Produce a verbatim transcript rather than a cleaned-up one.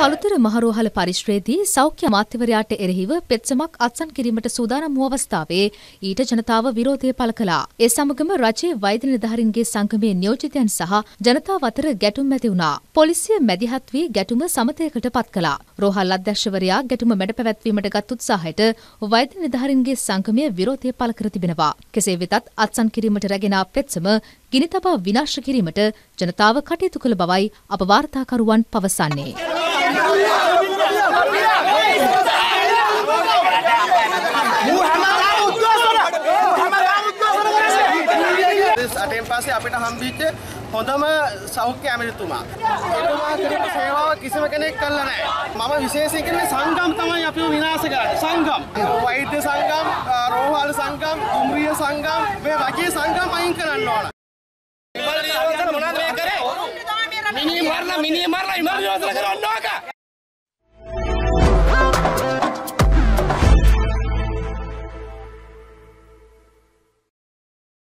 කළුතර මහරෝහල පරිශ්‍රයේදී සෞඛ්‍ය අමාත්‍යවරයාට එරෙහිව පෙත්සමක් අත්සන් කිරීමට සූදානම් වූ අවස්ථාවේ ඊට ජනතාව විරෝධය පළ කළා. ඒ සමගම රජයේ වෛද්‍ය නිලධාරීන්ගේ සංගමේ නියෝජිතයන් සහ ජනතාව අතර ගැටුම් ඇති වුණා. පොලිසිය මැදිහත් වී ගැටුම සමතයකට පත් කළා. රෝහල් අධ්‍යක්ෂවරයා ගැටුම මැඩ පැවැත්වීමට ගත් උත්සාහයට වෛද්‍ය නිලධාරීන්ගේ සංගමය විරෝධය පළ කර තිබෙනවා. කෙසේ වෙතත් අත්සන් කිරීමට රැගෙන ආ පෙත්සම ගිනි තබා විනාශ කිරීමට ජනතාව කටයුතු කළ බවයි අප වාර්තාකරුවන් පවසන්නේ. අටෙන් පස්සේ අපිට හම්බෙච්ච හොඳම සෞඛ්‍ය ඇමතිතුමා. එතුමා කරපු සේවාව කිසිම කෙනෙක් කළා නැහැ. මම විශේෂයෙන් කියන්නේ සංගම් තමයි අපිව විනාශ කරන්නේ. සංගම්. වෛද්‍ය සංගම්, රෝහල් සංගම්, දුම්රිය සංගම්, මේ වගේ සංගම් අයින් කරන්න ඕන. මිනිහ මරලා මිනිහ මරලා ඉමර්ජන්සි කරන්න ඕන.